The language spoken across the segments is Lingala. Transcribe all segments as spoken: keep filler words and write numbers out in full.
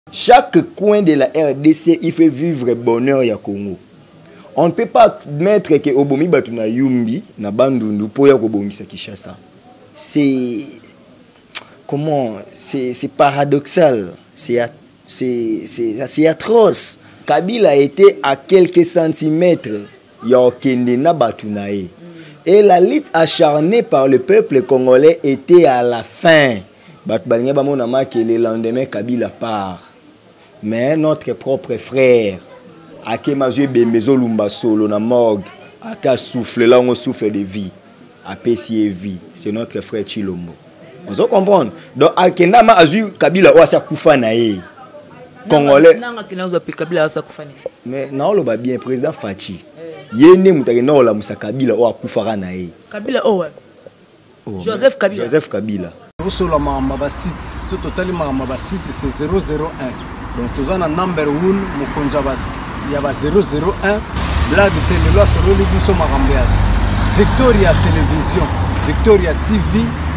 Chaque coin de la R D C, il fait vivre bonheur ya Congo. On ne peut pas mettre que Obomi Batuna Yumbi, na Bandundu, pour ya Obomi Sakishasa. C'est... Comment? C'est paradoxal. C'est atroce. Kabila a été à quelques centimètres. Yokendena Batunae. Et la lutte acharnée par le peuple congolais était à la fin. Batbanya Bamonama que le lendemain Kabila part. Mais notre propre frère, Akemazue Bemezo Lumba Solo na morgue, Aka souffle là on souffle de vie, à Pessie vie. C'est notre frère Chilombo. On se comprend. Donc Akenda ma azu Kabila Oasa Koufanae. Congolais. Mais non le bien président Fachi. Yene mutake na la Musa Kabila Oa Koufara nae. Kabila Owa. Joseph Kabila. Joseph Kabila. Sur la mama site, ce total mama site c'est zéro zéro un. Donc tous en number one mukonja bas. Il y a zéro zéro un. Là de télé là sur le biso marambia. Victoria Télévision, Victoria T V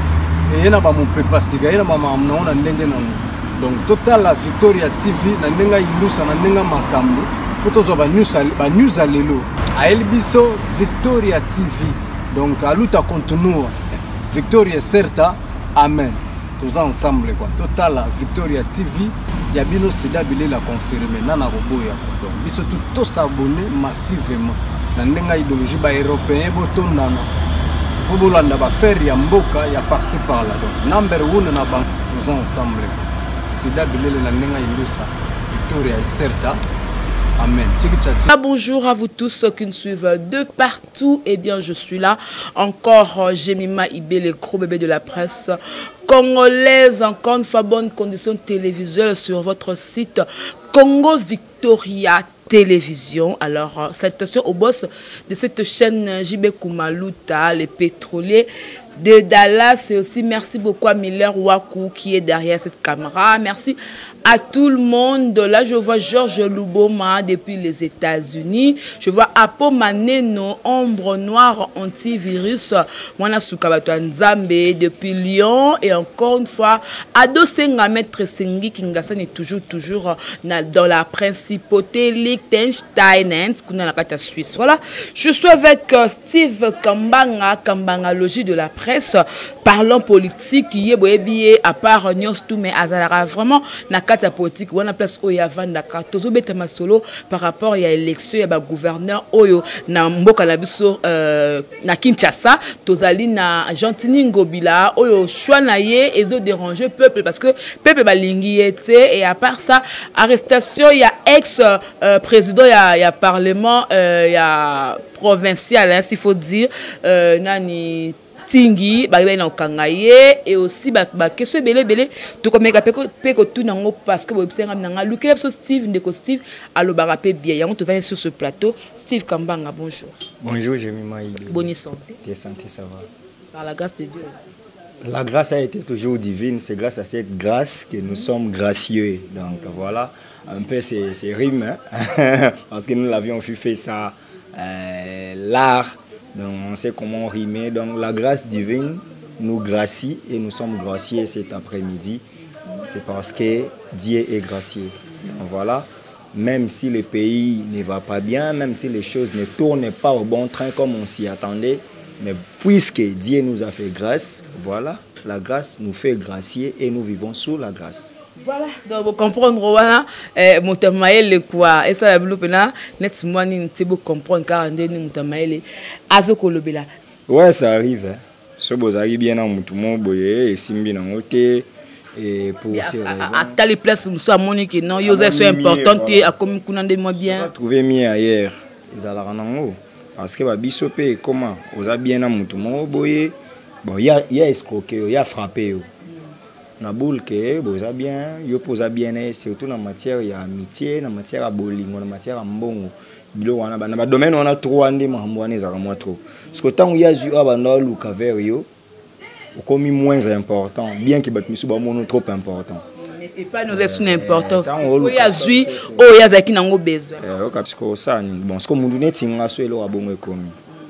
et yana ba mon pepa siga yana ba mamna ona ndenge na. Donc total la Victoria T V na ndenga indusa na ndenga makambo. Potozo ba news ba news alelo. A elbiso Victoria T V. Donc aluta continua. Victoria certa. Amen. Tous ensemble quoi. Total Victoria T V. Il y a bien aussi d'abord la confirmer. Nana Roboya. Donc biso tout tous s'abonner massivement. Na ndenga idéologie ba européen boton nana. Bobolanda ba faire ya mboka ya par-ci par-là. Donc number one na bank tous ensemble. C'est d'abord la ndenga indusa. Victoria est certa. Amen. Bonjour à vous tous ceux qui nous suivent de partout. Eh bien, je suis là. Encore Jemima Ibé, le gros bébé de la presse congolaise. Encore une fois, bonne condition télévisuelle sur votre site Congo Victoria Télévision. Alors, salutations au boss de cette chaîne J B Kumaluta, les pétroliers de Dallas. Et aussi, merci beaucoup à Miller Waku qui est derrière cette caméra. Merci à tout le monde. Là, je vois Georges Luboma depuis les États-Unis. Je vois Apo Maneno, ombre noire antivirus. Mwana Sukabato Nzambe depuis Lyon. Et encore une fois, Ado Senga Maître Sengi Kingasan est toujours, toujours dans la principauté Liechtenstein, la Suisse. Voilà. Je suis avec Steve Kambanga, Kambangalogie de la presse. Parlons politique, qui est boébié à part Nyos Toume Azalara. Vraiment, na kata politique, on a place Oya Vandaka, Tozo Betama Solo par rapport à l'élection, il y a gouverneur Oyo, na Mboka Nabiso, na Kinshasa, Tozali na Gentini Ngobila, Oyo Chouanaye, et zo déranger peuple parce que peuple balingi était, et à part ça, arrestation, il y a ex-président, il y a, il y a parlement, il y a provincial, hein, s'il faut dire, Nani. Tingi, na kangaye et aussi ba question belé belé to comme ka peko tout nango parce que bobsenga nanga lukela so Steve ndeko Steve alobara pe bien yango to sur ce plateau. Steve Kambanga, bonjour. Bonjour Jemima Ibé. Bonne santé. Tes santé ça va. Par la grâce de Dieu. La grâce a été toujours divine, c'est grâce à cette grâce que nous sommes gracieux. Donc voilà, un peu c'est rime hein? Parce que nous l'avions fait ça euh, l'art. Donc on sait comment rimer. Donc la grâce divine nous gracie et nous sommes graciés cet après-midi. C'est parce que Dieu est gracieux. Donc voilà. Même si le pays ne va pas bien, même si les choses ne tournent pas au bon train comme on s'y attendait, mais puisque Dieu nous a fait grâce, voilà, la grâce nous fait gracier et nous vivons sous la grâce. Voilà, donc vous comprenez, voilà, mon tamaïle quoi, et ça la blouse là, net moi ni tu peux comprendre car on dit mon tamaïle, azoko lobela. Ouais, ça arrive. Hein. Ce beau arrive bien dans mon tout monde, boyé, et simbi dans côté, et pour ces raisons. À telle place, nous sommes monique non, ils sont importants et à comme qu'on de moi bien. Trouver mieux ailleurs, ils allaient en haut, parce que bah bisopé comment, aux a bien dans mon tout monde boyé, bon il y a il y a escroqué, il y a frappé. Na boule que boza bien yo posa bien surtout en matière ya amitié na matière ya bolingo na matière ya mbongo bilo wana bana ba domaine on a trop andi mahambwane za moi trop parce que tant ya zu abanda luka vers yo comme moins important bien que bat misu ba mono trop important et pas nous est une importance o ya zu o ya zaki nango besoin eh parce que ça bon ce que mundu netinga so elo abongo komi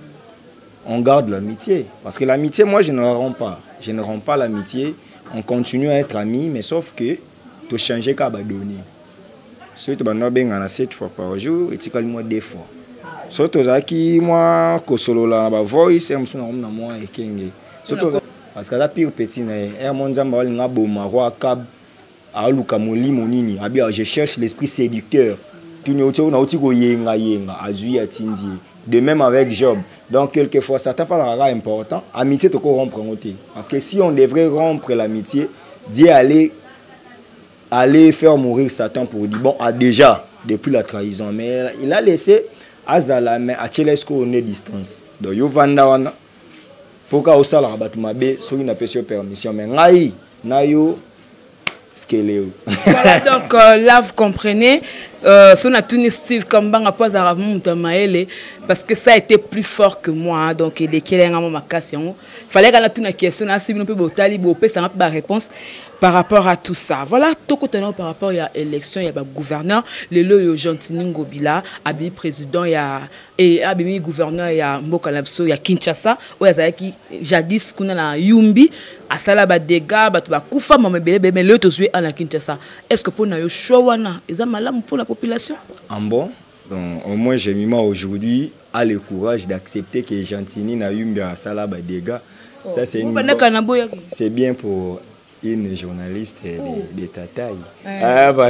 on garde l'amitié parce que l'amitié moi je ne la rends pas je ne rends pas l'amitié. On continue à être amis, mais sauf que tu changes qu'à donner. Si tu as bien sept fois par jour, et tu as moi deux fois. So tu as qui moi que solo la ba voice et moi na moi et kenge. So parce que la pire petit na e mon nzamba wali nga boma roi cab a luka moli monini abi je cherche l'esprit séducteur. Tu ne tu na uti ko yenga yenga azui atindi. De même avec Job. Donc quelquefois Satan parlera important, amitié te ko rompre ngoté. Parce que si on devrait rompre l'amitié, Dieu allait aller faire mourir Satan pour dire bon, a déjà depuis la trahison, mais il a laissé Azala mais à Tchelesco on est distance. Donc yo vanda wana pourquoi au sala rabat mabe so une permission mais ngai na yo skele. Voilà donc euh, là vous comprenez euh son a tout Steve comme banga pas à Maele parce que ça a été plus fort que moi donc il est kelenga ma question. Fallait qu'on a tout une question là si nous peut botali bo pe ça n'a pas réponse par rapport à tout ça. Voilà, tout côté par rapport à l'élection, il y a le gouverneur, le lo Gentini Ngobila, abi président, il y a et abi gouverneur, il y a Mbokalabso, il y a Kinshasa, où il y a qui jadis qu'on a na Yumbi, à sala ba dégâts, ba tuba kufa mais bébé mais le tozué à la Kinshasa. Est-ce que pour na yo chowana, ils ont malam pour la population? En bon, donc au moins j'ai mis moi aujourd'hui à le courage d'accepter que Gentini na Yumbi à sala ba dégâts. Ça c'est une c'est bien pour une journaliste de, de ta taille. Ah, bah,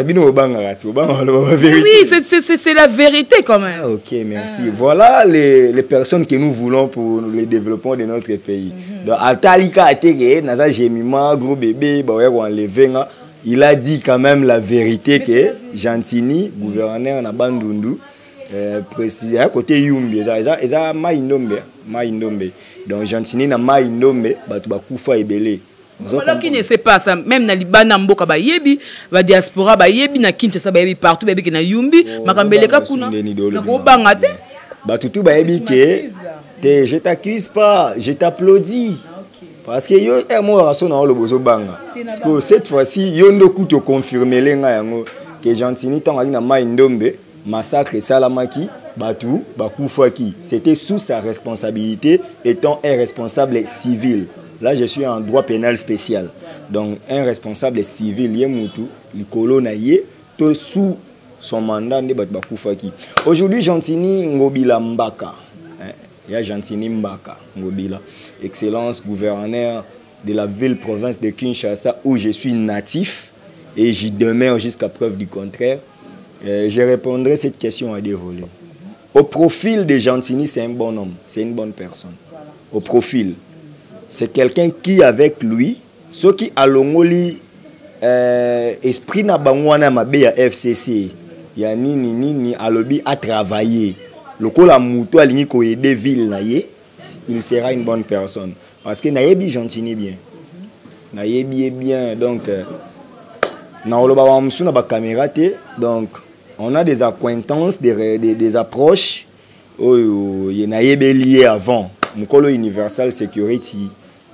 oui, c'est la vérité quand même. Ah, ok, merci. Ah. Voilà les, les personnes que nous voulons pour le développement de notre pays. Mm-hmm. Donc, Altalika Atege, Naza Jemima, gros bébé, il a dit quand même la vérité que Gentini, gouverneur na Bandundu, euh, précis, à côté Yumbi, il a Maïndombe. Donc, Gentini na Maïndombe, Batubakufa et Belé. Alors qui ne sait pas ça, même na Libana mboka ba yebi, ba diaspora ba yebi na Kinshasa ba yebi partout ba yebi na Yumbi, makambeleka kuna. Na ko banga te. Ba tutu ba yebi ke te je t'accuse pas, je t'applaudis. Parce que yo e mo raso na lo bozo banga. Parce que cette fois-ci yo ndoku to confirmer lenga yango que Gentini tanga na Maïndombe, massacre salamaki, batu ba kufaki. C'était sous sa responsabilité étant un responsable civil. Là, je suis en droit pénal spécial. Donc, un responsable civil, Yemutu, le colon tout sous son mandat de Batbakoufaki. Aujourd'hui, Gentini Ngobila Mbaka. Il y a Gentini Mbaka Ngobila. Excellence, gouverneur de la ville-province de Kinshasa, où je suis natif et j'y demeure jusqu'à preuve du contraire. Euh, je répondrai à cette question à dérouler. Au profil de Gentini, c'est un bon homme, c'est une bonne personne. Au profil. C'est quelqu'un qui, avec lui, ceux qui a l'ongoli euh, esprit na bangwana mabe ya F C C, ya nini nini alobi a travaillé. Le ko la muto alingi ko aider ville na ye, il sera une bonne personne. Parce que na yebi Gentini bien. Na yebi bien donc euh, na oloba wa msu na ba caméra te, donc on a des acquaintances, des des, des approches oh ye na yebi lié avant. Mukolo Universal Security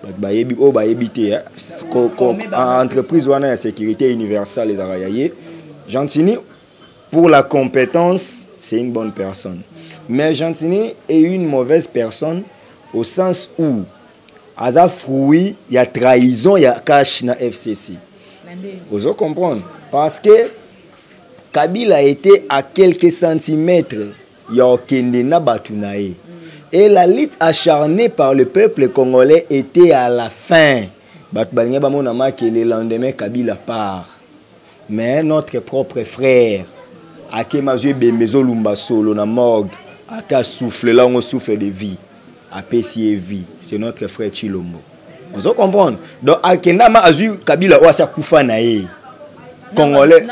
entreprise ou la sécurité universelle les arayaye. Gentini pour la compétence c'est une bonne personne, mais Gentini est une mauvaise personne au sens où à sa fruit il y a trahison, il y a cash na F C C. Vous allez comprendre parce que Kabila a été à quelques centimètres il y a okende na batunae. Et la lutte acharnée par le peuple congolais était à la fin. Le lendemain, Kabila part. Mais notre propre frère, Akemazue Bemezo Lumba Solo, na morgue, Aka souffle, là on souffle de vie. A P C vie. C'est notre frère Chilombo. Vous allez comprendre. Donc, Akenama Azu Kabila Oasa Koufanae. Congolais.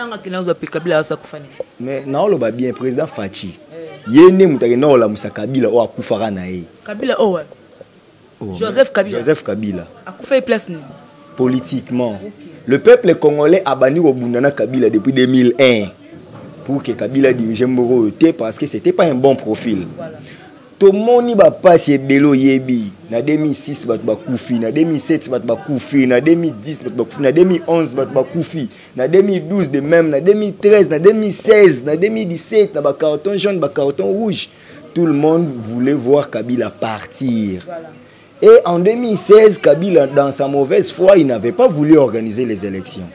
Mais non, le bien président Fachi. Yene mutagena ola musa Kabila o akufara na ye. Kabila oh ouais. Joseph Kabila. Joseph Kabila. Akufa place ni. Politiquement. Okay. Le peuple congolais a banni Obundana Kabila depuis deux mille un pour que Kabila dirige Mboro parce que c'était pas un bon profil. Voilà. Tout le monde va passer Belo Yebi. Na deux mille six bat bakoufi, na deux mille sept bat bakoufi, na deux mille dix bat bakoufi, na deux mille onze bat bakoufi, na deux mille douze de même, na deux mille treize, na deux mille seize, na deux mille dix-sept, na ba carton jaune, ba carton rouge. Tout le monde voulait voir Kabila partir. Voilà. Et en deux mille seize, Kabila, dans sa mauvaise foi, il n'avait pas voulu organiser les élections.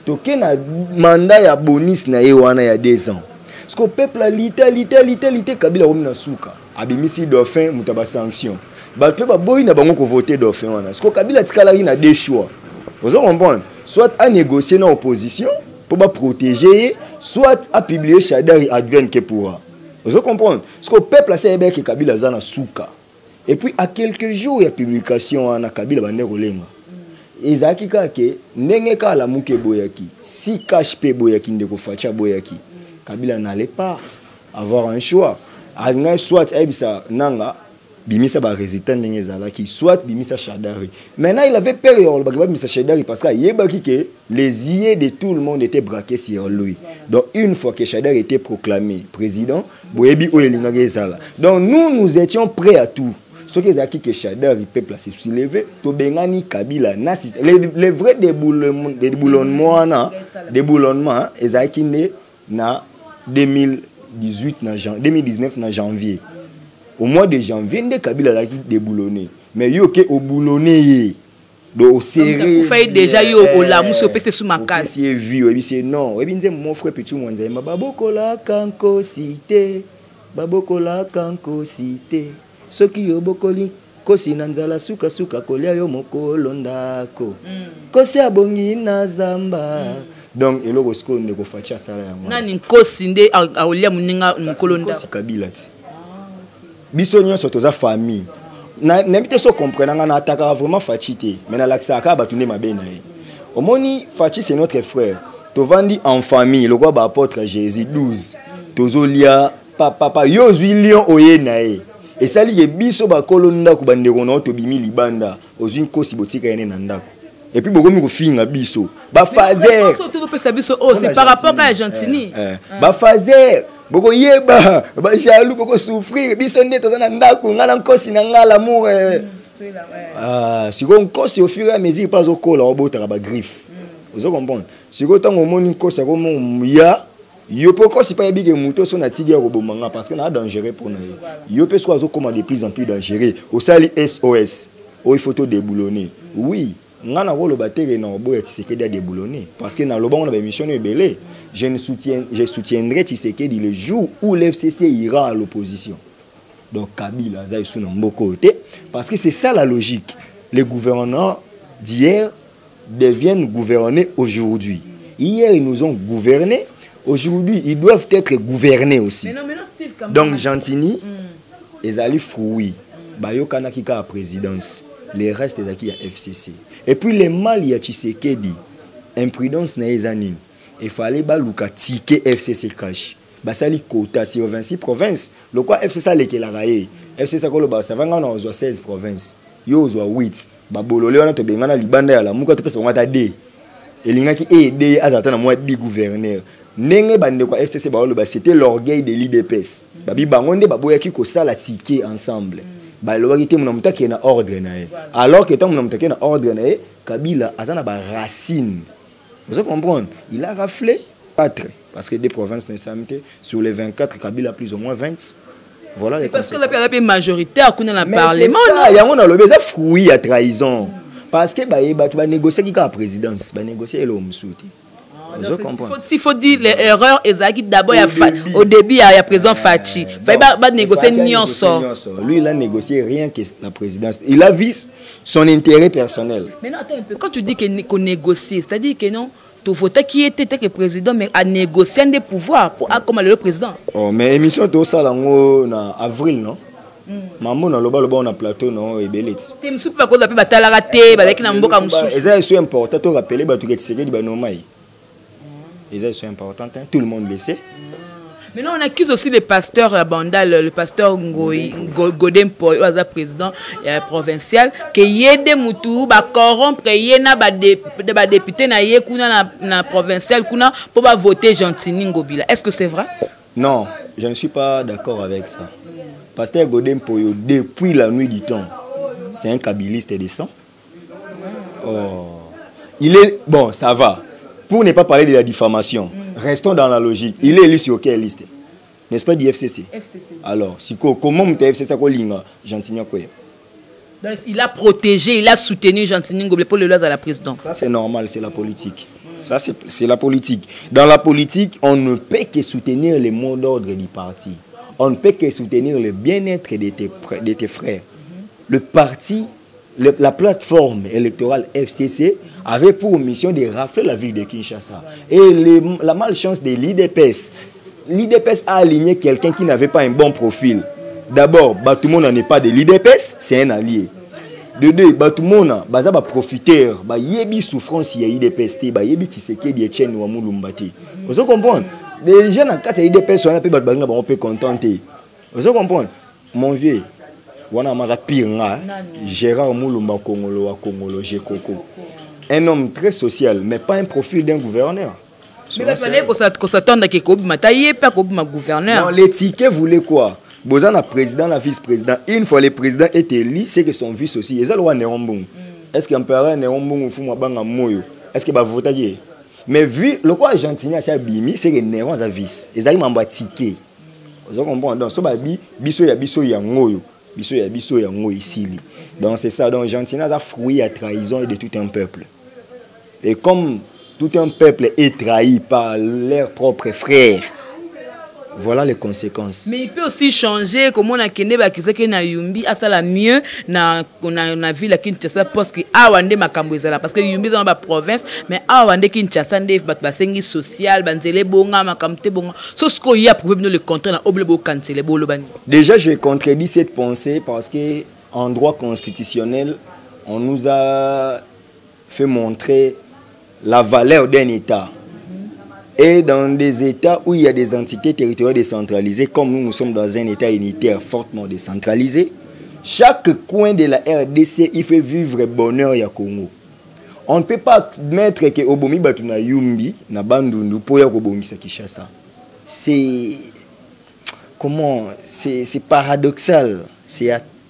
toke na mandat ya bonus na ye wana ya deux ans. Parce que le peuple a lité, lité, lité, lité, Kabila omi na souka. Abimisi dauphin, mutaba sanction. Ba pe ba boy na bango ko voter dauphin wana. Parce que Kabila tikalaki na deux choix. Vous comprenez? Soit à négocier dans l'opposition pour ba protéger, soit à publier Chadari advienne que pourra. Vous comprenez? Parce que le peuple a saisi que Kabila zana souka. Et puis à quelques jours il y a publication na Kabila bande kolenga. Ezaki ka ke ndenge ka la muke boyaki. Si cache pe boyaki ndeko facha boyaki. Kabila n'allait pas avoir un choix. Soit Aibisa Nanga, Bimisa ba résident ndenge zalaki, soit Bimisa Chadari. Maintenant il avait peur de Bimisa Chadari parce que les yeux de tout le monde étaient braqués sur lui. Donc une fois que Chadari était proclamé président, Boyebi Oyelinga zala. Donc nous nous étions prêts à tout. Ce qui est que Chadari peuple s'est soulevé, Tobengani Kabila les les vrais déboulonnements déboulonnements déboulonnements ezaki né na deux mille dix-huit na jan deux mille dix-neuf na janvier. Au mois de janvier ndé Kabila la qui déboulonné mais yo ke au boulonné do serré vous faites déjà yo au la muso pété sous ma case c'est vieux et c'est non et bien mon frère petit mwanza ma babokola kanko cité babokola kanko cité soki yo bokoli kosi nanzala suka suka kolia yo mokolo ndako kosi abongi na zamba. Donc il y a ce qu'on a fait ça. Nani nkosi nde aolia muninga mokolo ndako. C'est Kabila ti. Biso nyonso toza famille. Na n'imite so comprendre na ataka vraiment Fachité. Mais na laksa ka batune mabe na ye. Omoni Fachi c'est notre frère. Tovandi en famille, le roi ba apôtre Jésus douze. Tozolia papa papa yo zui lion oye na ye. Et ça li biso ba kolonda ku bandeko na to bimi libanda. Ozui nkosi botika ene na ndako. Et puis beaucoup de filles à biso ba fazer c'est par rapport à Argentine ba fazer beaucoup yeba ba jaloux beaucoup souffrir biso ndé tozana ndako ngala nkosi na ngala l'amour ah si on nkosi au fur et à mesure pas au col robota ba griffe vous comprenez si ko tango moni nkosi ko ya yo poko si pas big muto so na tigé robomanga parce que na dangereux pour nous yo peut soit comme de plus en plus dangereux au sali S O S au photo déboulonné oui. Ngana rolo battere na obo Tshisekedi a déboulonné parce que dans le bon on a émission belé je ne soutiens je soutiendrai Tshisekedi le jour où l'F C C ira à l'opposition. Donc Kabila za sous mon côté parce que c'est ça la logique. Les gouvernants d'hier deviennent gouvernés aujourd'hui. Hier ils nous ont gouvernés, aujourd'hui ils doivent être gouvernés aussi. Mais non, mais non, style, donc Gentini mm. ezali fruit bayo kana kika présidence. Les restes des acquis à F C C. Et puis les mal il y a Tshisekedi. Imprudence na ezanine. Il fallait baluka ticket F C C cash. Basali quota sur vingt-six provinces. Le quoi F C C le la raye. F C C ko lo ba ça va ngana ozo seize provinces. Yo ozo huit. Ba bolole wana to bengana libanda ya la muka to pesa ngata D. Elingaki e D azata na moi di gouverneur. Nenge bande ko F C C ba lo ba c'était l'orgueil de l'I D P S. Babi bangonde baboyaki ko sala ticket ensemble. Bah le vérité mon amta qui est na ordre na alors que tant mon amta qui est na ordre na Kabila azana ba racine vous comprenez il a raflé quatre parce que des provinces nécessairement sur les vingt-quatre Kabila plus ou moins vingt voilà les parce que la période majoritaire qu'on a le parlement il y a on a le besoin fruit à trahison parce que bah il va négocier qui la présidence va négocier le msouti. Il faut dire l'erreur Ezaki d'abord au début il y a président Fachi. Il faut négocier Nyonso. Lui il a négocié rien que la présidence. Il a vu son intérêt personnel. Mais non, attends un peu. Quand tu dis qu'on négocie, c'est-à-dire que non, tu votais qui était le président mais à négocier des pouvoirs pour comme le président. Oh mais émission tout ça là en avril non. Maman na loba loba on a plateau non et beleti. Tu me soupe pas qu'on a pu battre raté, ba na mboka musu. Eza c'est important to rappeler ba tu que Tshisekedi ba nomai. Les sont importants, hein? Tout le monde le sait. Mais non, on accuse aussi le pasteur Bandal, le pasteur Godem pour le président euh, provincial, que yede mutu ba corrompre yena ba député na yekuna na provincial kuna pour ba voter Gentini Ngobila. Est-ce que c'est vrai? Non, je ne suis pas d'accord avec ça. Pasteur Godem Poyo depuis la nuit du temps, c'est un kabiliste de sang. Oh, il est bon, ça va. Pour ne pas parler de la diffamation, mm. restons dans la logique. Il est élu sur quelle liste? N'est-ce pas du F C C? F C C. Alors, si comment tu F C C Gentini Ngobila? Il a protégé, il a soutenu Gentini Ngobila pour le lois à la présidence. Ça c'est normal, c'est la politique. Mm. Ça, c'est la politique. Dans la politique, on ne peut que soutenir les mots d'ordre du parti. On ne peut que soutenir le bien-être de tes, de tes frères. Le parti, le, la plateforme électorale F C C avait pour mission de rafler la ville de Kinshasa. Et les, la malchance de l'I D P S, l'I D P S a aligné quelqu'un qui n'avait pas un bon profil. D'abord, bah, tout le monde n'en est pas de l'I D P S, c'est un allié. De deux, bah, tout le monde a profiteur, bah, yebi souffrance, il y a I D P S, bah, yebi tiseke di Etienne ou Amoulumbati. Vous comprenez? Les gens dans quatre I D P S, on peut contenter. Vous comprenez? Mon vieux, on a pire, Gérard Moulumba Kongolo à Kongolo, Gekoko. Un homme très social, mais pas un profil d'un gouverneur. Mais il fallait qu'on s'attende à quelque chose, mais il n'y a pas de gouverneur. Les tickets voulaient quoi? Bozan le président, la vice-président. Une fois le président est élu, c'est que son vice aussi. Et ça, le roi Nérombong. Est-ce qu'il y a un Nérombong ou Fumabanga Moyo? Est-ce qu'il va voter? Mais vu le quoi Argentinien, c'est Bimi, c'est que Néron a vice. Et ça, il m'a ticket. Vous comprenez? Donc, ça, biso ya biso ya ngoyo. Biso ya biso ya ngoyo ici. Donc, c'est ça. Donc, Argentinien a fruit à trahison de tout un peuple. Et comme tout un peuple est trahi par leurs propres frères, voilà les conséquences. Mais il peut aussi changer, comme on a kenné bakizeke na Yumbi, à ça la mieux na na ville à Kinshasa parce que awande makambo ezala parce que Yumbi dans la province mais awande Kinshasa ndef bat basengi social banzele bonga makamte bonga. So ce qu'il y a pour nous le contraire na oblebo canceler bolo bani. Déjà je contredis cette pensée parce que en droit constitutionnel, on nous a fait montrer la valeur d'un État. Et dans des États où il y a des entités territoriales décentralisées, comme nous, nous sommes dans un État unitaire fortement décentralisé, chaque coin de la R D C, il fait vivre bonheur à Congo. On ne peut pas admettre que Obomi Batuna Yumbi, na Bandundu, pour Obomi Sakishasa. C'est... Comment? C'est paradoxal. C'est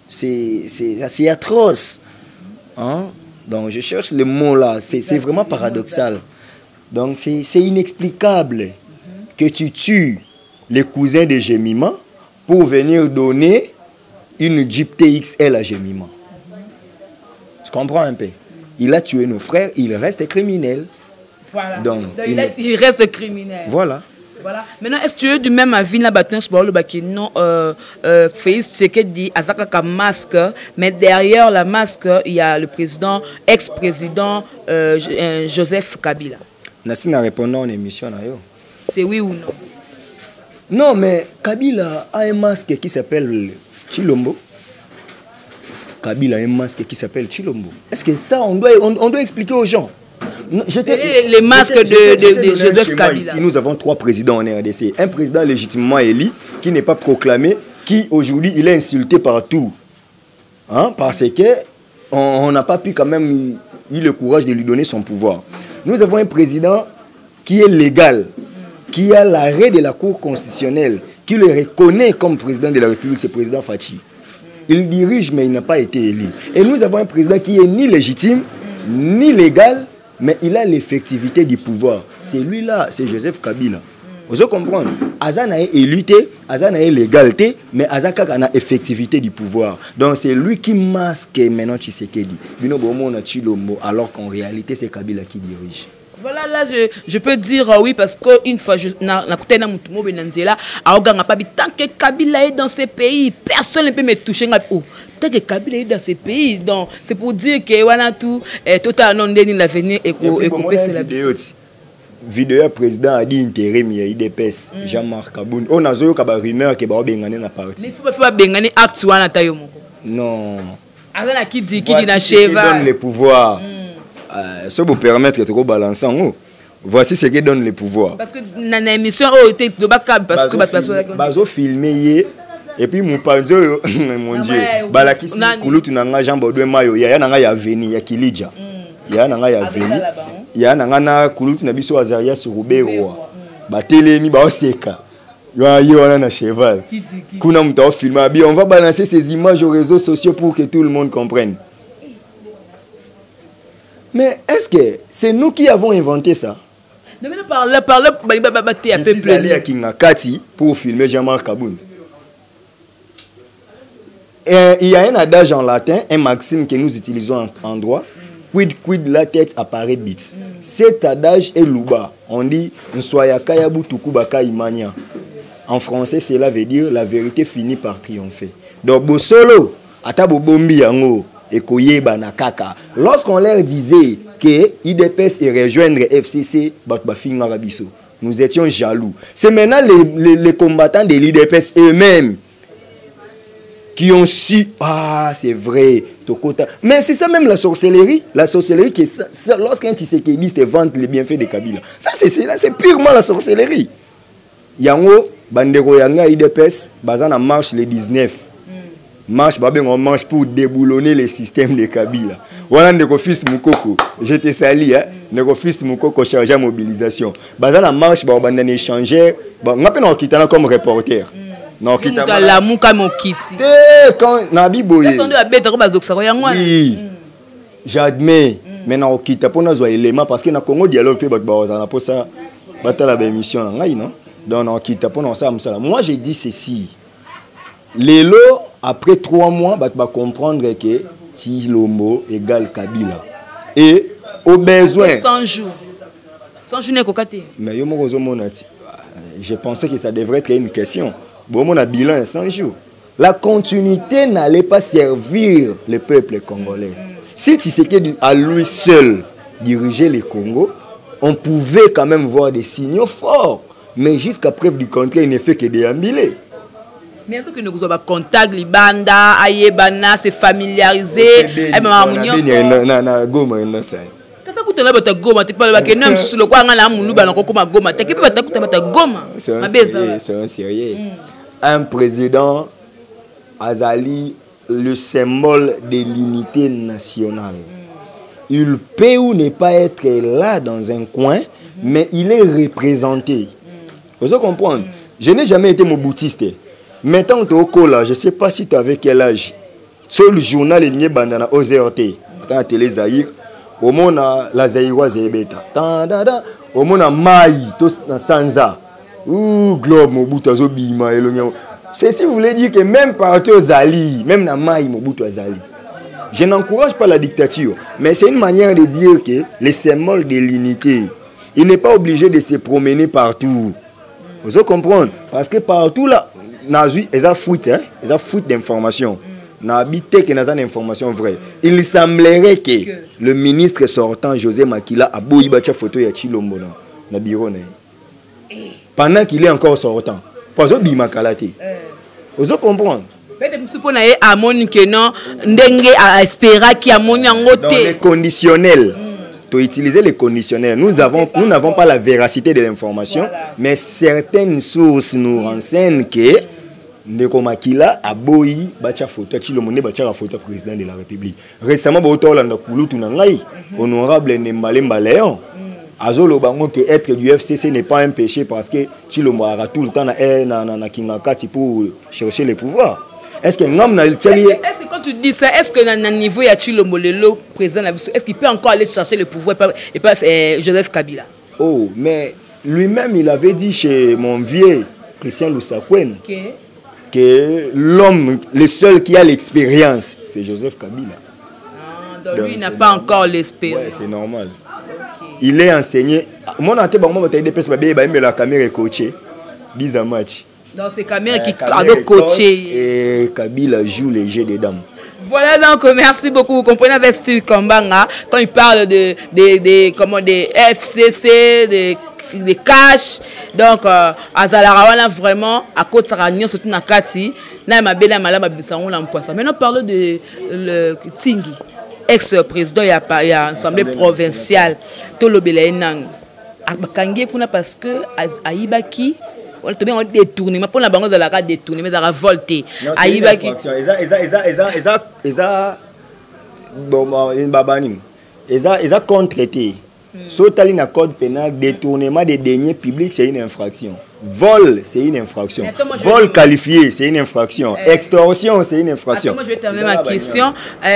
atroce. Hein? Donc je cherche le mot là. C'est vraiment paradoxal. Donc c'est inexplicable que tu tues les cousins de Gémima pour venir donner une Jeep T X L à Gémima. Je comprends un peu. Il a tué nos frères, il reste criminel. Voilà. Donc, Donc il, a, il reste criminel. Voilà. Voilà. Maintenant, est-ce que tu es du même avis là bâton sur le baki non euh euh Félix Tshisekedi azaka masque, mais derrière la masque il y a le président ex-président euh, Joseph Kabila. Nassina répondant à l'émission. C'est oui ou non? Non, mais Kabila a un masque qui s'appelle Chilombo. Kabila a un masque qui s'appelle Chilombo. Est-ce que ça, on doit, on, on doit expliquer aux gens? Les, les masques de, de, de Joseph Kabila. Ici, nous avons trois présidents en R D C. Un président légitimement élu, qui n'est pas proclamé, qui aujourd'hui, il est insulté partout. Hein, parce qu'on n'a pas pu quand même eu le courage de lui donner son pouvoir. Nous avons un président qui est légal, qui a l'arrêt de la Cour constitutionnelle, qui le reconnaît comme président de la République, c'est le président Fachi. Il dirige, mais il n'a pas été élu. Et nous avons un président qui est ni légitime, ni légal, mais il a l'effectivité du pouvoir. C'est lui-là, c'est Joseph Kabila. Vous comprenez? Azan a élu, Azan a légalité, mais Azaka a effectivité du pouvoir. Donc c'est lui qui masque maintenant Tshisekedi. Alors qu'en réalité, c'est Kabila qui dirige. Voilà, là, je, je peux dire euh, oui, parce qu'une fois, je n'ai pas tant que Kabila est dans ces pays, personne ne peut me toucher. Oh, tant que Kabila est dans ces pays, c'est pour dire que voilà tout, total non déni l'avenir et couper c'est la vie. Vidéo président a dit intérim il y a I D P S Jean-Marc Kaboun. On a zoyo kaba rumeur que ba bengane na parti. Mais faut pas bengane acte wana tayo moko. Non. Azana qui dit qui dit na cheva. Donne le pouvoir. Euh, ça vous permettre de trop balancer en haut. Voici ce qui donne le pouvoir. Parce que dans l'émission oh était de backup parce que parce que bazo filmer et puis mon panzo mon Dieu balaki si kulutu nanga Jean Baudouin Mayo ya nanga ya veni ya Kilija. Ya nanga ya veni. Ya nanga na kulutu na biso Azaria sur Rubero. Ba telemi ba oseka. Ya yona na cheval. Kuna mta filmer bien on va balancer ces images aux réseaux sociaux pour que tout le monde comprenne. Mais est-ce que c'est nous qui avons inventé ça? Je suis allé à Kingakati pour filmer Jean-Marc Kaboun. Et il y a un adage en latin, un maxime que nous utilisons en droit. quid quid la tête apparaît bits. Cet adage est louba. On dit Nsoyaka yabu tukubaka imania. En français, cela veut dire la vérité finit par triompher. Donc, Bosolo, atabo bombi yango, et koyeba na kaka. Lorsqu'on leur disait que I D P S et rejoindre F C C, batbafinga rabiso. Nous étions jaloux. C'est maintenant les, les, les combattants de l'I D P S eux-mêmes qui ont su, ah, c'est vrai, Tokota. Mais c'est ça même la sorcellerie. La sorcellerie, qui lorsqu'un Tshisekedi vante les bienfaits de Kabila. Ça, c'est purement la sorcellerie. Yango, Bandero Yanga, I D P S, Bazana marche le dix-neuf. Marche, on marche pour déboulonner le système de Kabila. Voilà, Ndeko Fils Moukoko, je te salue, hein. Ndeko Fils Moukoko chargé à mobilisation. Bazana marche, on va échanger. On va pas quitter comme reporter. Non, quitte à la mouka mon kit. Quand Nabi Boye. Oui. J'admets. Maintenant, on quitte pour nous éléments parce que dans Congo dialogue peut battre pour ça battre la émission non. Donc on quitte pour nous ça. Moi j'ai dit ceci. Les lots après trois mois va comprendre que Tshilombo égale Kabila et au besoin. cent jours. cent jours n'est qu'au Mais yo mo je pensais que ça devrait être une question. Bon, mon bilan cent jours. La continuité n'allait pas servir le peuple congolais. Si Tshisekedi à lui seul dirigeait le Congo, on pouvait quand même voir des signaux forts. Mais jusqu'à preuve du contraire, il ne fait que déambuler. Mais que nous avons contact, les bandes, Ayebana, se familiariser. Et maman, on Qu'est-ce que tu as dit Goma? Tu parles de Goma. Tu parles de Goma. Tu parles de Goma. C'est un sérieux. Un président Azali, le symbole de l'unité nationale. Il peut ou ne pas être là dans un coin, mais il est représenté. Vous comprenez? Je n'ai jamais été moboutiste. Maintenant, tu es au cola, je ne sais pas si tu avais quel âge. Sur le journal, il y a bandana O Z R T. Dans la télé Zahir, au monde la Zahirwa Zebeta. Au monde Maï, dans Sanza. Ouh, Globe, Mobutu Azobima, Elonyo. C'est si vous voulez dire que même partout aux Zali, même dans Maï, Mobutu Azali. Je n'encourage pas la dictature, mais c'est une manière de dire que les symboles de l'unité, il n'est pas obligé de se promener partout. Vous comprenez? Parce que partout là, ils ont fuite, hein? Ils ont fuite d'informations. N'habité que dans une information vraie. Il semblerait que le ministre sortant, José Makila, a beau y battre photo de Tshilombo dans le bureau. Pendant qu'il est encore sortant. Parce que Bima Kalate. Vous comprenez? Dans les conditionnels. Tu utiliser les conditionnels. Nous n'avons nous n'avons pas la véracité de l'information, voilà. Mais certaines sources nous renseignent que Ndeko Makila a boyi bacha photo Tshilombo bacha photo président de la République. Récemment, Botola Kulutu Nangai, honorable Nembalemba Léon. Azolo bango que être du F C C n'est pas un péché parce que Tshilombo a tout le temps na Kingakati pour chercher le pouvoir. Est-ce que est-ce que quand tu dis ça, est-ce que dans le niveau il y a Tshilombo le président, est-ce qu'il peut encore aller chercher le pouvoir et pas euh, Joseph Kabila? Oh, mais lui-même il avait dit chez mon vieux Christian Lusakwen okay. Que l'homme, le seul qui a l'expérience, c'est Joseph Kabila. Ah, donc, donc lui n'a pas encore l'expérience. Ouais, c'est normal. Il est enseigné. Mon ante ba mo taide pesa ba ba la caméra est coachée dix ans match. Donc c'est caméra qui a coaché et Kabila joue les jeux des dames. Voilà donc merci beaucoup. Vous comprenez avec Steve Kambanga quand il parle de de de comment des F C C des des cash donc euh, azalawana vraiment à côté de surtout na kati na mabela malama bisango la mpoisa. Maintenant parlons de le Tingi. Ex-président, il y a il y a assemblée provinciale Tolobela Enang. Abakangi kuna parce que Aibaki on te bien détournement pour la banque de la rade détourné mais la volté. Aibaki. Eza eza eza eza eza eza bon une babani. Eza eza contre-traité. Sautali na code pénal, détournement des deniers publics, c'est une infraction. Vol, c'est une infraction. Vol qualifié, c'est une infraction. Euh, Extorsion, c'est une infraction. Attends, moi, je vais terminer ma question.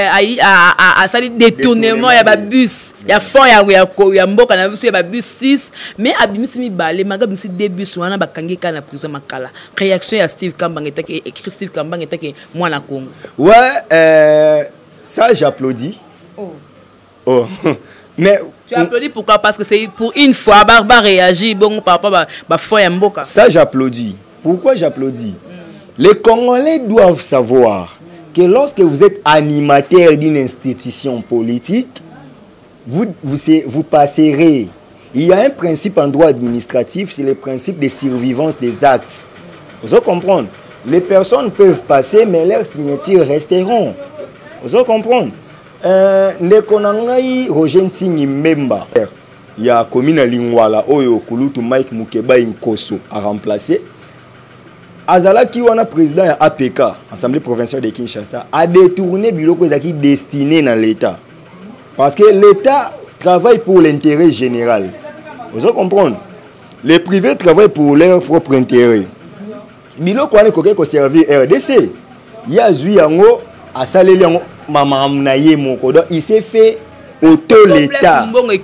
À ça, détournement, il y a un bus. Il y a fond, il y a un mboka, il y a un bus six. Mais à Bimisimi Balé, il y a deux bus, il y a un kangi qui a prison Makala. Réaction à Steve Kambang et Steve Kambang et moi, na Congo. Ouais, euh, ça, j'applaudis. Oh. Oh. Mais tu applaudis pourquoi? Parce que c'est pour une fois Barba réagit bon par rapport à foi et Mboka. Ça j'applaudis. Pourquoi j'applaudis? mm. Les Congolais doivent savoir que lorsque vous êtes animateur d'une institution politique, vous, vous, vous passerez. Il y a un principe en droit administratif, c'est le principe de survivance des actes. Vous allez comprendre? Les personnes peuvent passer, mais leurs signatures resteront. Vous allez comprendre? Euh, Roger Nsingi Mbemba, il y a commune Lingwala, Oyo Kulutu Mike Mukeba Inkoso à remplacer. Azala qui est président de A P K, Assemblée provinciale de Kinshasa, a détourné le bureau qui est destiné dans l'État. Parce que l'État travaille pour l'intérêt général. Vous allez comprendre? Les privés travaillent pour leur propre intérêt. Bilo ko ane koke ko servir R D C. Ya zui yango asaleli yango mama amnaye moko. Donc il s'est fait auto l'État.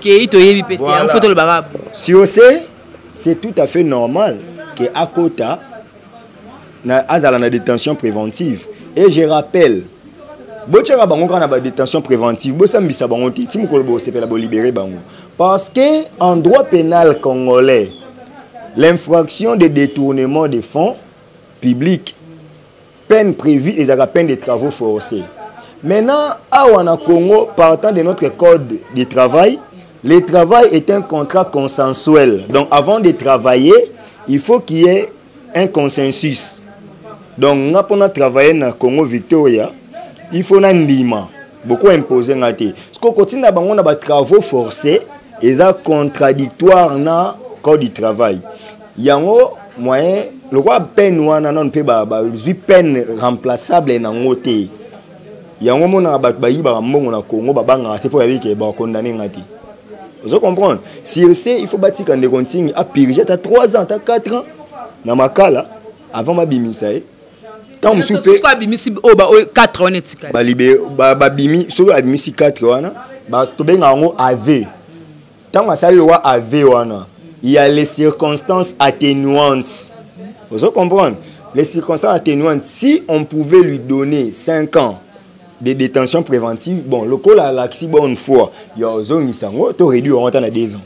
Voilà. Sur ce, c'est tout à fait normal que Akota na azala na détention préventive. Et je rappelle, bochara bango kana ba détention préventive, bo sambisa bango ti ti mukolo bo sepela bo libérer bango. Parce que en droit pénal congolais, l'infraction de détournement des fonds publics, peine prévue et la peine de travaux forcés. Maintenant, à Wana Congo, partant de notre code de travail, le travail est un contrat consensuel. Donc avant de travailler, il faut qu'il y ait un consensus. Donc, nous avons travaillé dans le Congo Victoria, il faut un lima, beaucoup imposer. Parce qu'on continue à avoir des travaux forcés, et ça contradictoire dans le code du travail. Il y a un moyen, le roi peine ou non peut pas, peine remplaçable dans le côté. Il y a un moment où il y a un moment où Congo banga c'est pour aller que ba condamné ngati. Vous comprenez? Si il faut bâtir quand des consignes à purger à trois ans, à quatre ans dans ma cas là avant ma bimisa. Tant soupe soit bimisi oh ba quatre ans etika. Ba libé ba ba bimi so ba bimisi quatre wana ba to benga ngo A V. Tant ma sali loi A V wana. Il y a les circonstances atténuantes. Vous comprenez? Les circonstances atténuantes, si on pouvait lui donner cinq ans de détention préventive, bon, le col a l'accès bonne fois, il y a zone isango, tu réduit au à deux ans.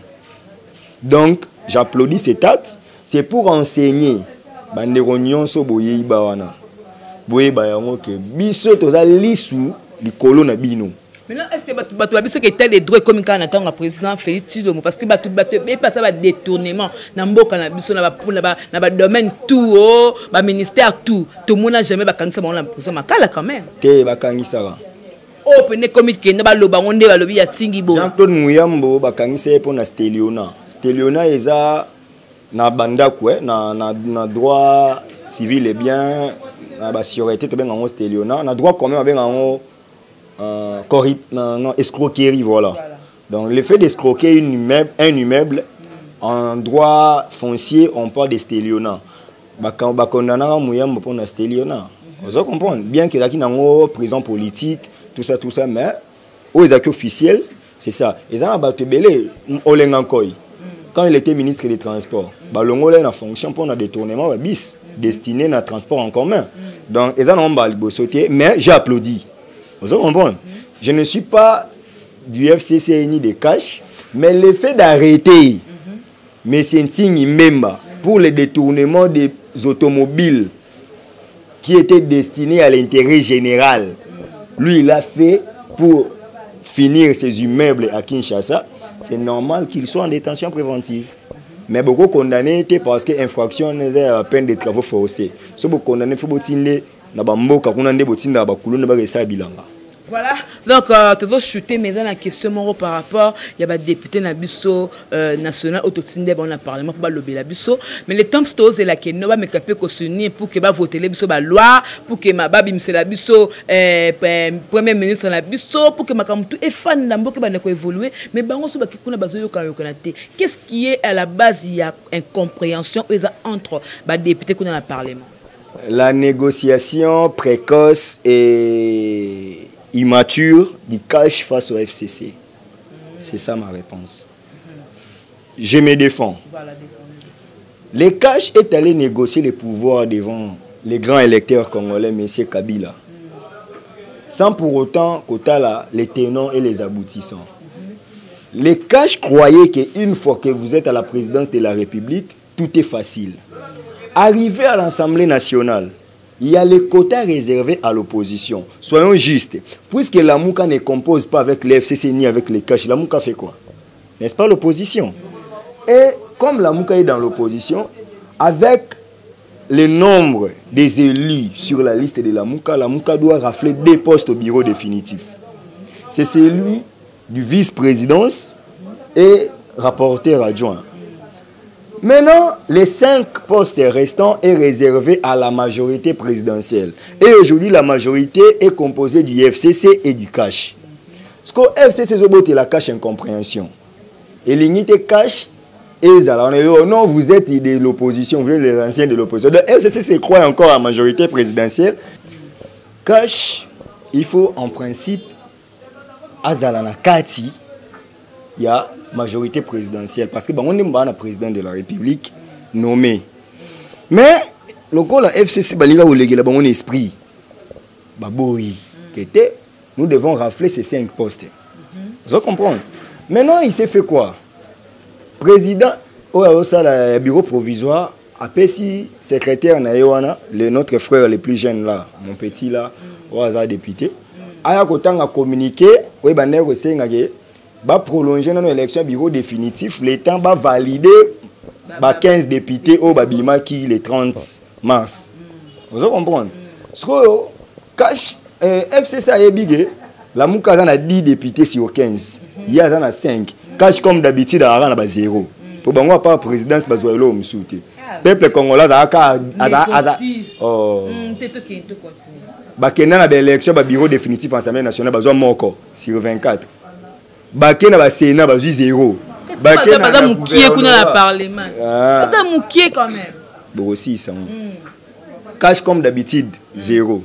Donc, j'applaudis cet acte, c'est pour enseigner. Bande rognon so boye ibawana. Boye bayango ke biso toza lisu likolo na bino. Maintenant, est-ce que tu as vu que tel des droits comme quand on attend le président Félix Tshisekedi parce que tu as pas ça détournement dans mboka na biso na ba na ba domaine tout oh ba ministère tout tout le monde n'a jamais ba kangisa ba la prison makala quand même. Te ba kangisa ba. Oh pene comité na ba loba ngonde ba lobi ya tingi bo. Jean-Claude Muyambo ba kangisa pour na Steliona. Steliona eza na banda quoi na na na droit civil et bien na ba sûreté to ben ngo Steliona na droit commun ben ngo Euh, non, non, escroquerie, voilà. Voilà. Donc, le fait d'escroquer une immeuble, un immeuble, mm. en droit foncier, on parle de stéliona. Quand on condamne un moyen pour la stéliona. Vous comprenez? Bien qu'il y ait une prison politique, tout ça, tout ça, mais aux actes officiels, c'est ça. Ils ont abattu Belé, quand il était ministre des Transports, il a une fonction pour un détournement bis, destiné à transport en commun. Donc, ils ont sauté, mais j'applaudis. Vous comprenez? Je ne suis pas du F C C ni de cash, mais le fait d'arrêter mm -hmm. M. Ntingi Mbemba pour le détournement des automobiles qui étaient destinés à l'intérêt général, lui il a fait pour finir ses immeubles à Kinshasa, c'est normal qu'il soit en détention préventive. Mais beaucoup condamnés étaient parce que infraction n'est à peine de travaux forcés. Si vous condamnez, il faut que voilà, donc tu vas chuter maintenant la question par rapport, il y a des députés Nabiso national autotinde dans le parlement pour le Nabiso, mais les temps c'est là que nous va me caper s'unir pour que va voter les biso la loi, pour que ma babi me la biso premier ministre Nabiso, pour que ma comme tout est fan d'ambo que va ne évoluer, mais bango so ba kikuna bazoyo kan yokanate. Qu'est-ce qui est à la base il y a incompréhension entre les députés qu'on a dans le parlement? La négociation précoce et immature du cash face au F C C. C'est ça ma réponse. Je me défends. Le cash est allé négocier les pouvoirs devant les grands électeurs congolais, M. Kabila. Sans pour autant qu'au là les tenants et les aboutissants. Les cash croyaient qu'une fois que vous êtes à la présidence de la République, tout est facile. Arrivé à l'Assemblée nationale, il y a les quotas réservés à l'opposition. Soyons justes. Puisque la Mouka ne compose pas avec l'F C C ni avec les cash, la Mouka fait quoi? N'est-ce pas l'opposition? Et comme la Mouka est dans l'opposition, avec le nombre des élus sur la liste de la Mouka, la Mouka doit rafler deux postes au bureau définitif. C'est celui du vice-présidence et rapporteur adjoint. Maintenant, les cinq postes restants sont réservés à la majorité présidentielle. Et aujourd'hui, la majorité est composée du F C C et du cash. Parce que le F C C, c'est la cash incompréhension. Et l'unité cash, et alors, non, vous êtes de l'opposition, vous êtes les anciens de l'opposition. Le F C C se croit encore à la majorité présidentielle. Cash, il faut en principe, Azalana Kati, il y a majorité présidentielle. Parce que bon, on est un président de la République nommé. Mais, le coup, la F C C, il y a un esprit. Nous devons rafler ces cinq postes. Vous comprenez? Maintenant, il s'est fait quoi? Président, au bureau provisoire, après si secrétaire Naïwana, notre frère le plus jeune là, mon petit là, au hasard député, a communiqué, va prolonger notre élection bureau définitif, le temps va valider quinze députés au Babima qui le trente mars. Vous comprenez? Ce que cash F C C a bigé, la Mouka a dix députés sur quinze, il y a cinq. Cash comme d'habitude à la zéro. Pour que pas présidence besoin de me soutenir. Peuple congolais a a oh. Bakena na élection ba bureau définitif Assemblée nationale besoin moko sur vingt-quatre. Bakena ba Sénat besoin zéro. Bakena ba mukie kuna na parlement. Ça mukie quand même. Bon aussi ça. Cash comme d'habitude zéro.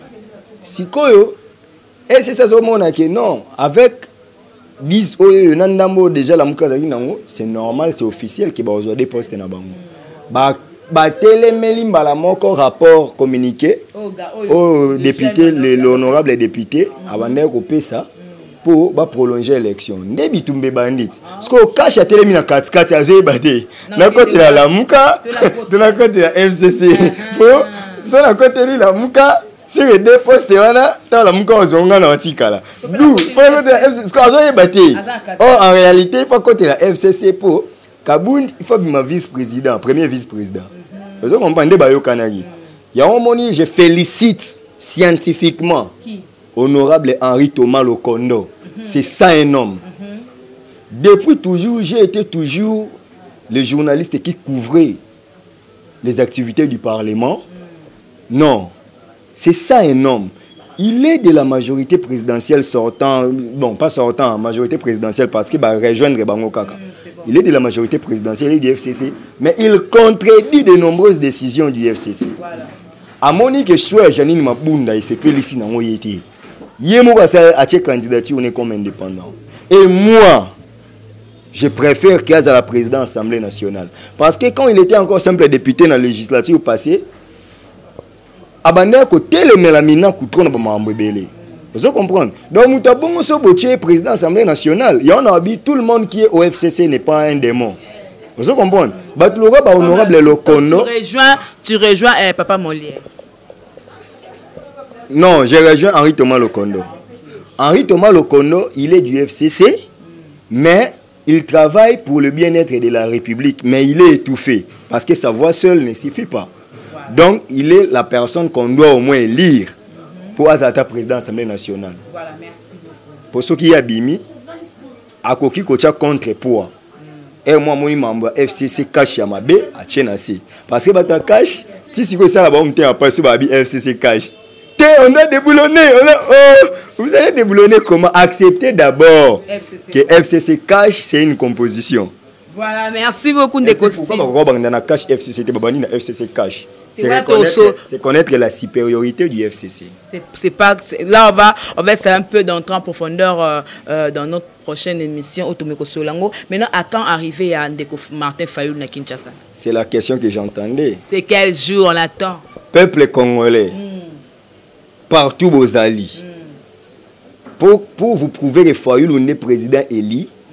Sikoyo et c'est ça mona que non avec dix Nandambo déjà la Mukazaki nango, c'est normal, c'est officiel que ba des postes na bango. Ba ba télémeli mbala moko rapport communiqué au député l'honorable député abandé ko pesa pour ba prolonger l'élection. Ndebi tumbe bandit. Parce que cash a télémi na quatre quatre azoy baté. Na côté la Muka, de la côté la F C C. Pour sur la côté la Muka si les deux postes là, tant la Mouka ozonga na watikala. D'où faut côté la F C C, parce que batté. Or en réalité, il faut côté la F C C pour Kabound, il faut ma vice-président, premier vice-président. Vous comprenez ba yo kanagi. Il y a un moment je félicite scientifiquement honorable Henri Thomas Lokondo. C'est ça un homme. Depuis toujours, j'ai été toujours le journaliste qui couvrait les activités du Parlement. Non. C'est ça un homme. Il est de la majorité présidentielle sortant, bon, pas sortant, majorité présidentielle parce qu'il va rejoindre Bango Kaka. Il est de la majorité présidentielle du F C C, mais il contredit de nombreuses décisions du F C C. À mon avis, que je suis Janine Mabunda, il s'est fait ici dans mon yéti. Yémo a sa candidature, on est comme indépendant. Et moi, je préfère qu'il y ait la présidence de l'Assemblée nationale. Parce que quand il était encore simple député dans la législature passée, abandonné à côté le mélamina coutron ba mambebele. Vous comprenez? Donc mutabongo so botier président de l'Assemblée nationale, il y en a tout le monde qui est au F C C n'est pas un démon. Vous comprenez? Batulora ba honorable Lokondo. Tu rejoins tu rejoins eh, papa Molière. Non, j'ai rejoint Henri Thomas Lokondo. Henri Thomas Lokondo, il est du F C C, mais il travaille pour le bien-être de la République, mais il est étouffé parce que sa voix seule ne suffit pas. Donc, il est la personne qu'on doit au moins lire pour être président de l'Assemblée nationale. Voilà, merci beaucoup. Pour ceux qui y a bimi, à Koki Kocha contre-poids. Et moi, mon membre F C C cash Yamabe à Tchénassi. Parce que tu cash, si c'est ça, on tient pas sur F C C cash. On a déboulonné. On a, oh, vous allez déboulonner comment? Accepter d'abord que F C C cash, c'est une composition. Voilà, merci beaucoup de costumes. C'est reconnaître, connaître la supériorité du F C C. C'est pas là on va on va essayer un peu d'entrer en profondeur euh, euh, dans notre prochaine émission Otomeko Solango. Maintenant, à quand arriver à Ndeko Martin Fayulu na Kinshasa? C'est la question que j'entendais. C'est quel jour on attend? Peuple congolais, mm. partout vos alliés, mm. pour, pour vous prouver que Fayulu est président élu, mm-hmm.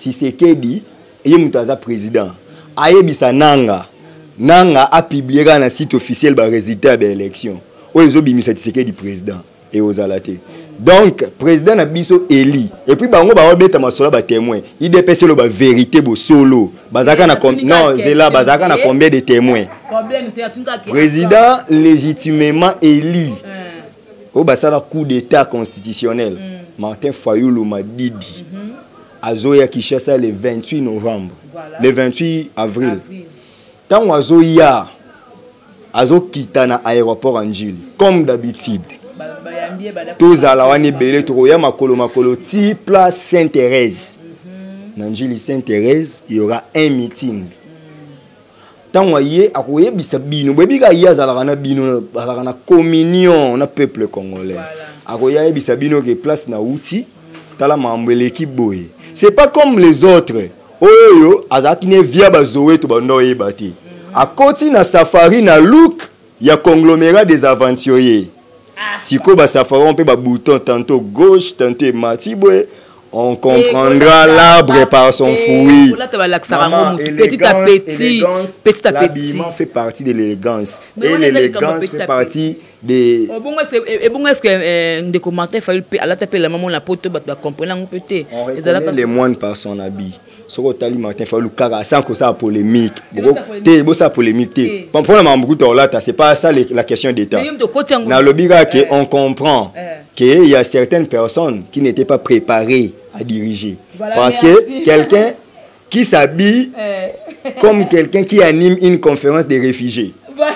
Tshisekedi ye mutaza président ayebisa nanga nanga a publié na site officiel ba résultat de l'élection o ezobimisa Tshisekedi président et aux alaté donc président na biso eli et puis bango ba obeta masola ba témoin I D P S lo ba vérité bo solo bazaka na non zela bazaka na combien de témoins président légitimement élu au basala coup d'état constitutionnel Martin Fayulu Madidi Azoya Kishasa le vingt-huit novembre, voilà. Le vingt-huit avril. Tant Azoya Azo Kitana aéroport Angile, comme d'habitude. Tous à la Wani Belé, Troya Makolo Makolo, ti place Sainte-Thérèse. Angile Sainte-Thérèse, il y aura un meeting. Tant Waye, Akoye Bisabino, Bebiga Yazalana Bino, Bazarana communion, on a peuple congolais. Akoye Bisabino qui place na outil, Tala Mambe l'équipe boye. C'est pas comme les autres. Oh yo, azakine via bazoé to bando ebati. À côté na safari na look, il y a conglomérat des aventuriers. Siko ba safari on peut ba bouton tantôt gauche, tantôt matibwe, on comprendra l'arbre par son fruit. Maman, petit à petit, petit à petit. L'habillement fait partie de l'élégance. Et l'élégance fait partie des... Et bon, est-ce que des commentaires, il faut aller la maman la pote, tu comprendre peut-être. On reconnaît les moines par son habit. Ce que tu as dit, Martin Fayulu, sans que ça polémique. C'est ça polémique. Pour le moment, c'est pas ça la question d'État. Dans le biga, on comprend qu'il y a certaines personnes qui n'étaient pas préparées à diriger. Parce que quelqu'un qui s'habille comme quelqu'un qui anime une conférence des réfugiés.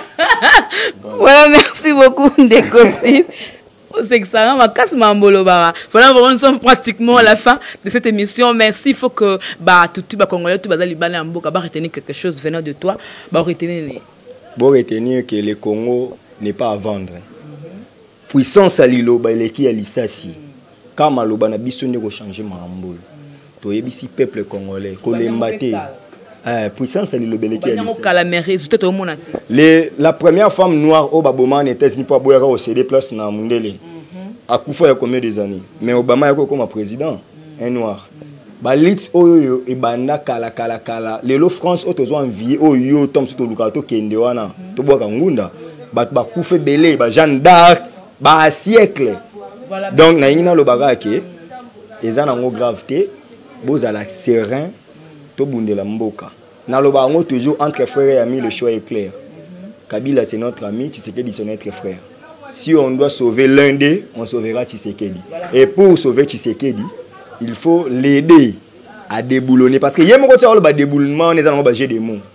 Voilà, merci beaucoup des gossips. C'est que ça m'a cassé ma Voilà, vraiment, nous sommes pratiquement à la fin de cette émission. Merci. Il faut que bah tout le Congolais, tout le Libanais en Boka, bah retenir quelque chose venant de toi. Bah retenir. Bon retenir que le Congo n'est pas à vendre. Puissance à l'îlot, bah il est qui à l'issassi. Comme à l'Oba, na biso ne changer Marambol. To yebisi peuple congolais, kolembate. Euh, puissance à l'îlot, beleki à l'issassi. La première femme noire au Baboma n'était pas boire au C D place na Mundele. À Koufa il y a combien des années? Mais Obama est comme président, un noir. Balit oyo e banda kala kala kala. Lelo France otozo envié oyo tom sur lukato kende wana. To boka ngunda. Bat ba Koufa belé ba Jeanne d'Arc ba siècle. Donc na ingina lo baga ke ezana ngo gravité bozala serein to bundela mboka. Na lo bango toujours entre frères et amis le choix est clair. Kabila c'est notre ami, Tshisekedi c'est notre frère. Si on doit sauver l'un d'eux, on sauvera Tshisekedi. Et pour sauver Tshisekedi, il faut l'aider à déboulonner. Parce que y a mon côté le déboulonement, on est en train des mots.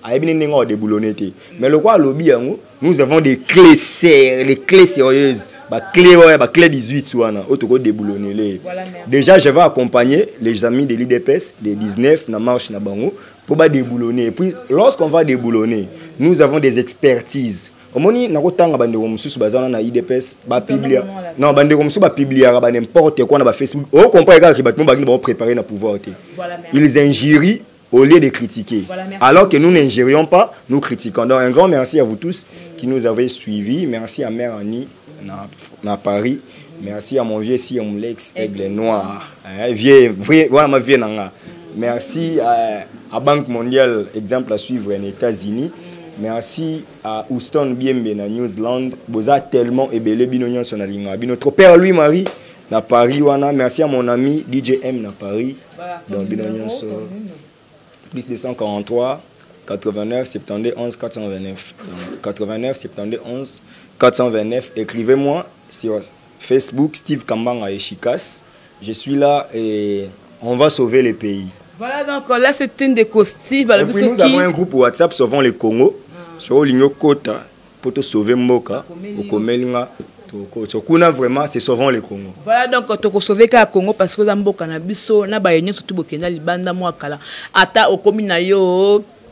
Mais le quoi lobby, nous avons des clés sérieuses, les clés sérieuses, bah clé ouais, bah clé dix-huit soana, auto déboulonner. Déjà, je vais accompagner les amis de l'I D P S des dix-neuf na marche na bango pour ba déboulonner. Et puis lorsqu'on va déboulonner, nous avons des expertises. Omoni nakotanga bandeko mususu bazana na I D P S ba publier non bandeko mususu ba publier ba n'importe quoi na ba Facebook o comprendre que battement ba ba préparer na pouvoir te ils injurient au lieu de critiquer alors que nous n'injurions pas nous critiquons. Donc un grand merci à vous tous qui nous avez suivis. Merci à Mère Annie na, na Paris. Merci à mon vieux si mon Lex Aigle Noir hein, vieux vrai voilà ma vie nanga. Merci à, à Banque Mondiale exemple à suivre en États-Unis. Merci à Houston Biembe na New Zealand. Boza tellement ébélé binonion son alinga. Notre père Louis-Marie na Paris wana. Merci à mon ami D J M na Paris. Donc binonion so plus deux cent quarante-trois quatre-vingt-neuf soixante-dix onze quatre cent vingt-neuf. Donc quatre-vingt-neuf soixante-dix onze quatre cent vingt-neuf. Écrivez-moi sur Facebook Steve Kambanga Echikas. Je suis là et on va sauver le pays. Voilà, donc là c'est une des costumes. Et puis nous avons un groupe WhatsApp Sauvons le Congo. Sur l'Union Kota pour te sauver Mboka. Au Komelinga. Kuna vraiment c'est Sauvons le Congo. Voilà, donc tu peux sauver le Congo parce que dans Mboka na biso na ba yenyo surtout Bokenda libanda moi kala. Ata au komina yo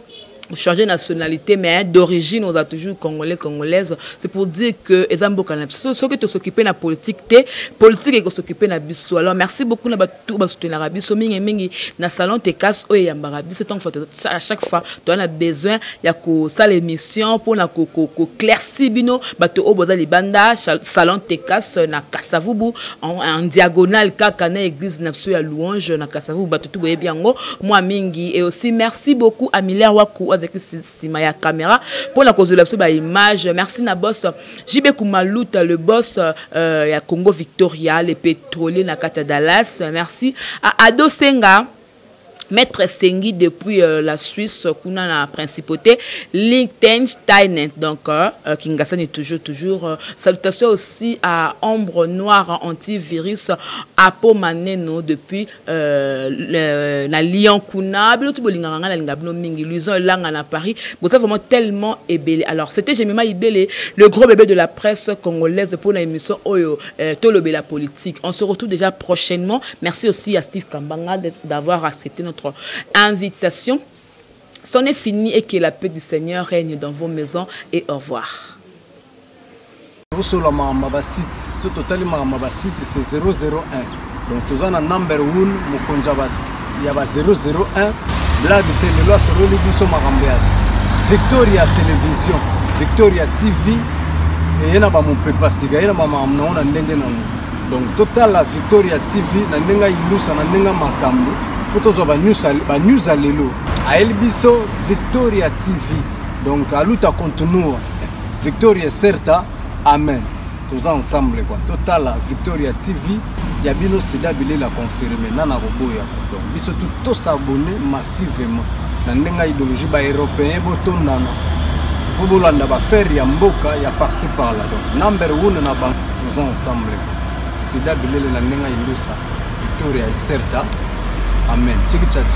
changer de nationalité, mais d'origine, on a toujours congolais, congolaise. C'est pour dire que les Amboka, ceux qui s'occupent de la politique, politique et qui s'occupent de la biso. Alors, merci beaucoup de tout soutenir la biso. Mingi mingi na salon te casse au yambara biso. Donc, à chaque fois, tu as besoin, il y a que ça l'émission pour na ko ko clairci bino, bato au boda libanda, salon te casse na Kasavubu en diagonale kakane église napsu ya louange na Kasavubu bato tout boye biango. Moi mingi et aussi merci beaucoup à Miller Waku avec la caméra pour la cause de la image. Merci na boss J B Kumaluta, le boss euh, ya Congo Victoria, les pétroliers na Kata Dallas. Merci à Ado Senga, Maître Sengi depuis euh, la Suisse, kuna la principauté, Liechtenstein, donc euh, Kingasani toujours, toujours. Euh, salutations aussi à Ombre Noire Antivirus, Apo Maneno depuis euh, la Lyon Kuna, Luison Langa à Paris. Vous êtes vraiment tellement ébélé. Alors, c'était Jemima Ibele, le gros bébé de la presse congolaise pour l'émission Oyo, euh, Tolobé la politique. On se retrouve déjà prochainement. Merci aussi à Steve Kambanga d'avoir accepté notre invitation. C'en est fini et que la paix du Seigneur règne dans vos maisons et au revoir. C'est zéro zéro un. Donc tous en number one, Mukonjabas, il y a zéro zéro un. Blague de loi sur le biso Marambead. Victoria Télévision, Victoria T V, et il y a mon papa siga, il y a ma maman na ndenge nanu. Donc total la Victoria T V na ndenga ilusa na ndenga makambo. Pour ba news ba news alelo. A Elbiso Victoria T V. Donc à luta continue. Victoria certa. Amen. Tous ensemble quoi. Total la Victoria T V. Ya bino sida bile la confirmer nana roboya. Donc biso tout tous abonnés massivement. Na ndenga idéologie ba européen botondana. Bobolanda ba faire ya mboka ya par-ci par là. Donc number one na bank tous ensemble. Sida bile la ndenga ilusa. Victoria certa. Amen. Tchiki tchaki.